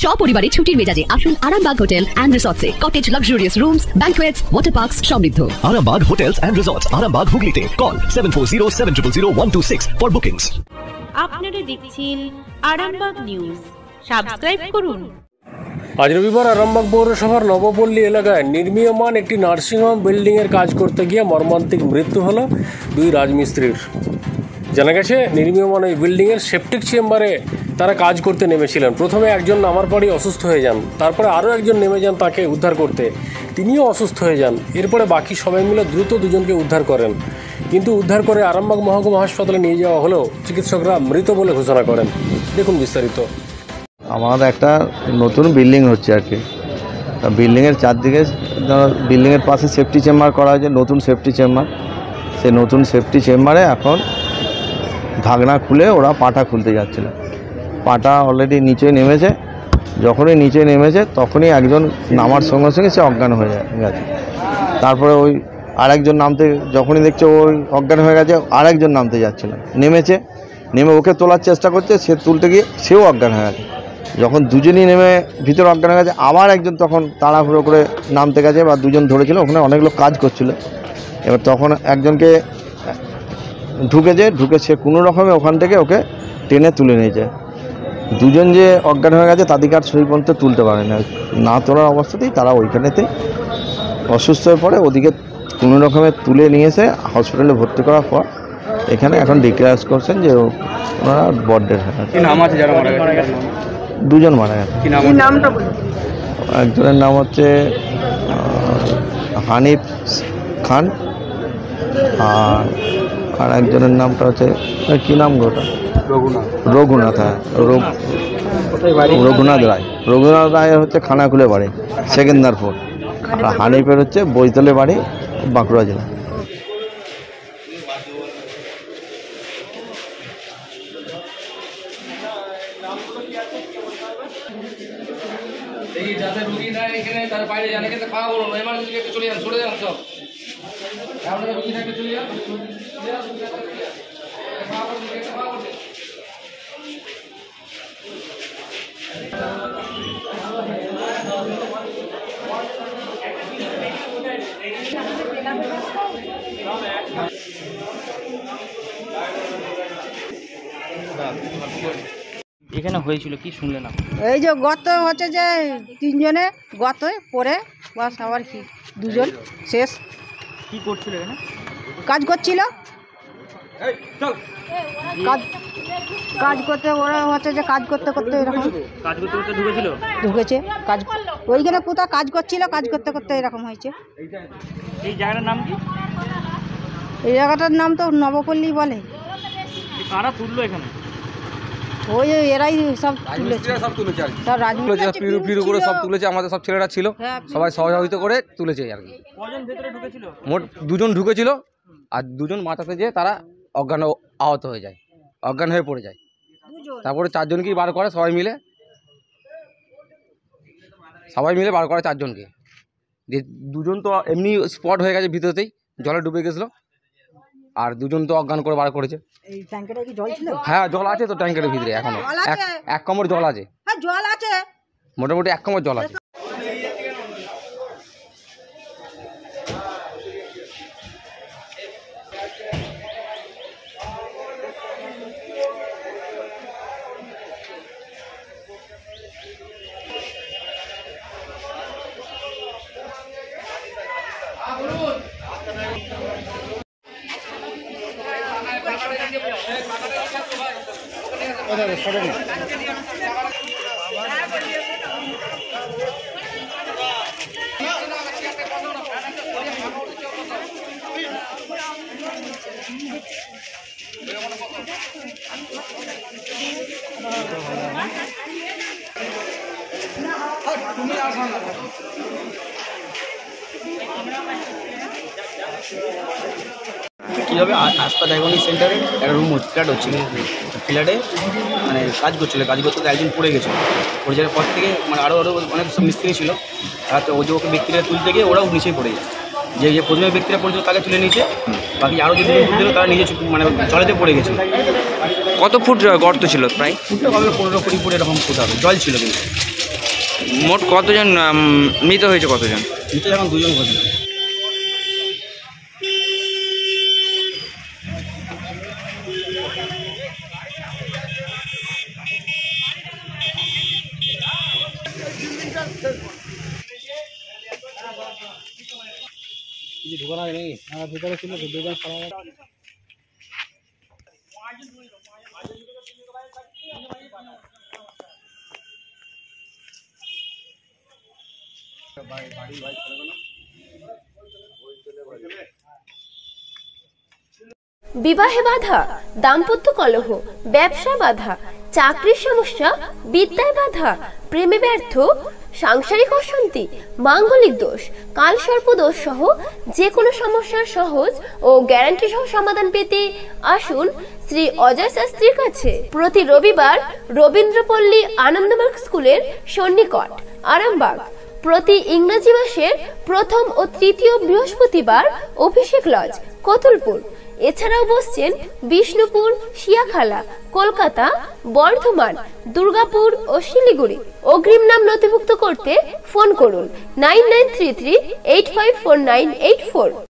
সপরিবারে ছুটির মেজাজে আসুন আরামবাগ হোটেল এন্ড রিসর্টসে। Cottage luxurious rooms, banquets, water parks সমৃদ্ধ। Arambagh hotels and resorts, Arambagh হুগলিতে। Call 7407000126 for bookings. আপনারা দেখছেন আরামবাগ নিউজ। সাবস্ক্রাইব করুন। আজ রবিবার আরামবাগ পৌরসভার নবপল্লী এলাকায় নির্মীয়মান একটি নার্সিংহোম বিল্ডিংয়ের কাজ করতে গিয়ে মর্মান্তিক মৃত্যু হলো দুই রাজমিস্ত্রির। জানা গেছে, নির্মীয়মান ওই বিল্ডিংয়ের সেপটিক চেম্বারে তারা কাজ করতে নেমেছিলেন। প্রথমে একজন নামার পরই অসুস্থ হয়ে যান, তারপরে আরও একজন নেমে যান তাকে উদ্ধার করতে, তিনিও অসুস্থ হয়ে যান। এরপরে বাকি সবাই মিলে দ্রুত দুজনকে উদ্ধার করেন, কিন্তু উদ্ধার করে আরামবাগ মহকুমা হাসপাতালে নিয়ে যাওয়া হলেও চিকিৎসকরা মৃত বলে ঘোষণা করেন। দেখুন বিস্তারিত। আমাদের একটা নতুন বিল্ডিং হচ্ছে আর কি, বিল্ডিংয়ের চারদিকে বিল্ডিংয়ের পাশে সেফটি চেম্বার করা হয়েছে, নতুন সেফটি চেম্বার। সেই নতুন সেফটি চেম্বারে এখন ঢাকনা খুলে ওরা পাটা খুলতে যাচ্ছিল। পাটা অলরেডি নিচে নেমেছে, যখনই নিচে নেমেছে তখনই একজন নামার সঙ্গে সঙ্গে সে অজ্ঞান হয়ে গেছে। তারপরে ওই আরেকজন নামতে, যখনই দেখছে ওই অজ্ঞান হয়ে গেছে, আরেকজন নামতে যাচ্ছিল, নেমে ওকে তোলার চেষ্টা করছে, সে তুলতে গিয়ে সেও অজ্ঞান হয়ে গেছে। যখন দুজনই নেমে ভিতরে অজ্ঞান হয়ে গেছে, আবার একজন তখন তাড়াহুড়ো করে নামতে গেছে, বা দুজন ধরেছিল, ওখানে অনেক লোক কাজ করছিল। এবার তখন একজনকে ঢুকে সে কোনো রকমে ওখান থেকে ওকে টেনে তুলে নিয়েছে। দুজন যে অজ্ঞান হয়ে গেছে তাদেরকে আর সেই পর্যন্ত তুলতে পারে না তোলার অবস্থাতেই তারা ওইখানেতেই অসুস্থ হয়ে পড়ে। ওদিকে কোনো রকমে তুলে নিয়ে এসে হসপিটালে ভর্তি করার পর এখানে এখন ডিক্লেয়ার করছেন যে ওনারা বড্ডের দুজন মারা গেছে। একজনের নাম হচ্ছে হানিফ খান, আর একজনের নামটা হচ্ছে কি নাম গোটা রঘুনাথ। হ্যাঁ, রঘুনাথ রায় হচ্ছে খানাকুলে বাড়ি, সেকেন্দারপুর। আর হানিফের হচ্ছে বৈতলে বাড়ি, বাঁকুড়া জেলা। এখানে হয়েছিল কি শুনলে না? এই যে গত হচ্ছে যে তিনজনে গত পরে বাস, আবার কি দুজন শেষ। কি করছিল এখানে? কাজ করছিল, কাজ করতে ওরা হচ্ছে যে কাজ করতে এরকম ঢুকেছে কাজ ওইখানে কোথাও কাজ করছিল, কাজ করতে এরকম হয়েছে। এই জায়গাটার নাম কি? এই জায়গাটার নাম তো নবপল্লী বলে। কারা তুললো এখানে? ওই এরাই সব তুলেছে, সব রাজমিস্ত্রি করে সব তুলেছে। আমাদের সব ছেলেরা ছিল, সবাই সহযোগিতা করে তুলেছে আর কি। কজন ভেতরে ঢুকেছিল? মোট দুজন ঢুকেছিল, আর দুজন মাথাতে যেয়ে তারা আহত হয়ে যায়, অজ্ঞান হয়ে পড়ে যায়। তারপরে চারজনকেই বার করে সবাই মিলে বার করে চারজনকে। যে দুজন তো এমনি স্পট হয়ে গেছে, ভিতরতেই জলে ডুবে গেছিলো, আর দুজন তো অজ্ঞান করে বার করেছে। এই ট্যাঙ্কেটা কি জল ছিল? হ্যাঁ, জল আছে তো ট্যাঙ্কের ভিতরে, এখনো এক কোমর জল আছে। হ্যাঁ, জল আছে, মোটামুটি এক কোমর জল আছে। কীভাবে আস্থা ডায়াগনিক সেন্টারে একটা রুম ফ্ল্যাট হচ্ছিল, ফ্ল্যাটে মানে কাজ করতে একজন পড়ে গেছিলো। পড়ে যাওয়ার পর থেকে মানে আরও অনেক সব মিস্ত্রি ছিল, আর ওই যে ওকে ব্যক্তিরা তুলতে গিয়ে ওরাও নিচেই পড়ে যায়। যে প্রথমে ব্যক্তিরা পড়েছিল তাকে তুলে নিয়েছে, বাকি আরও যে তুলছিল তারা নিজে মানে জলেতে পড়ে গেছিলো। কত ফুট গর্ত ছিল? প্রায় ফুটটা হবে 15-20 ফুট এরকম ফুট হবে, জল ছিল কিন্তু। মোট কতজন মৃত হয়েছে? কতজন? মৃত এখন 2 জন হয়েছে। বিবাহে বাধা, দাম্পত্য কলহ, ব্যবসা বাধা, চাকরির সমস্যা, বিদ্যায় বাধা, প্রেমে ব্যর্থ, সাংসারিক অশান্তি, মাঙ্গলিক দোষ, কালসর্প দোষ সহ যে কোনো সমস্যার সহজ ও গ্যারান্টি সহ সমাধান পেতে আসুন শ্রী অজয় শাস্ত্রীর কাছে। প্রতি রবিবার রবীন্দ্রপল্লী আনন্দমার্গ স্কুলের সন্নিকট আরামবাগ। প্রতি ইংরেজি মাসের প্রথম ও তৃতীয় বৃহস্পতিবার অভিষেক লজ, কতুলপুর। এছাড়াও বসছেন বিষ্ণুপুর, শিয়াখালা, কলকাতা, বর্ধমান, দুর্গাপুর ও শিলিগুড়ি। অগ্রিম নাম নথিভুক্ত করতে ফোন করুন 9933854984।